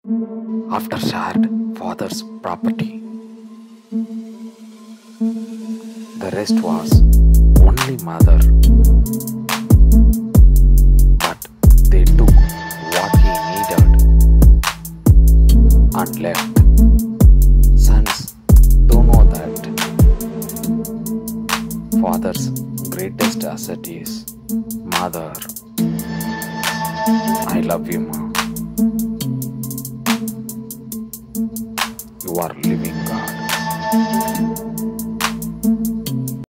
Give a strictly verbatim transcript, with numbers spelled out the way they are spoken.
after shared father's property. The rest was only mother, but they took what he needed and left. Sons don't know that father's greatest asset is mother. I love you, Ma. You are living God.